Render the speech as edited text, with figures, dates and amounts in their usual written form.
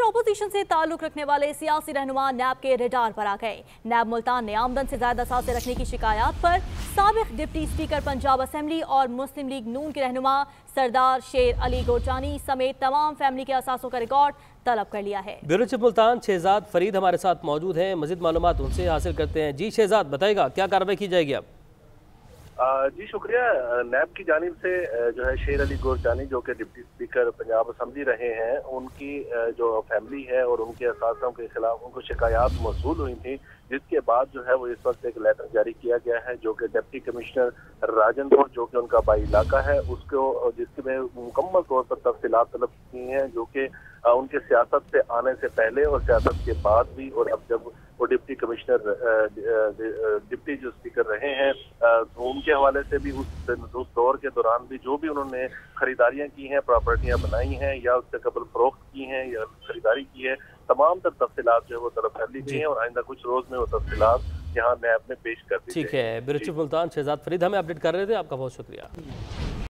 Opposition से ताल्लुक रखने वाले सियासी रहनुमा नैब के रेडार पर आ गए। नैब मुल्तान ने आमदन से ज्यादा सासे रखने की शिकायत पर साबिक डिप्टी स्पीकर पंजाब असेंबली और मुस्लिम लीग नून के रहनुमा सरदार शेर अली गोरचानी समेत तमाम फैमिली के असासों का रिकॉर्ड तलब कर लिया है। ब्यूरो चीफ मुल्तान शहजाद फरीद हमारे साथ मौजूद हैं, मजीद मालूमात उनसे हासिल करते हैं। जी शहजाद, बताइएगा क्या कार्रवाई की जाएगी अब? जी शुक्रिया। नैब की जानिब से जो है शेर अली गोरचानी जो कि डिप्टी स्पीकर पंजाब असेंबली रहे हैं, उनकी जो फैमिली है और उनके असासों के खिलाफ उनको शिकायत मौसूल हुई थी, जिसके बाद जो है वो इस वक्त एक लेटर जारी किया गया है जो कि डिप्टी कमिश्नर राजनपुर जो कि उनका बाई इलाका है उसको, जिसमें मुकम्मल तौर पर तफसीलात तलब की हैं जो कि उनके सियासत से आने से पहले और सियासत के बाद भी, और अब जब वो डिप्टी कमिश्नर डिप्टी जो स्पीकर रहे हैं तो उनके हवाले से भी उस दौर के दौरान भी जो भी उन्होंने खरीदारियां की हैं, प्रॉपर्टियां बनाई हैं या उससे कबल फरोख्त की हैं या खरीदारी की है, तमाम तर तफसीलात जो है वो तलब कर ली गई हैं और आइंदा कुछ रोज में वो तफसीलात यहाँ नैब में पेश कर दी। ठीक है, ब्यूरो चीफ मुल्तान शहजाद फरीद हमें अपडेट कर रहे थे, आपका बहुत शुक्रिया।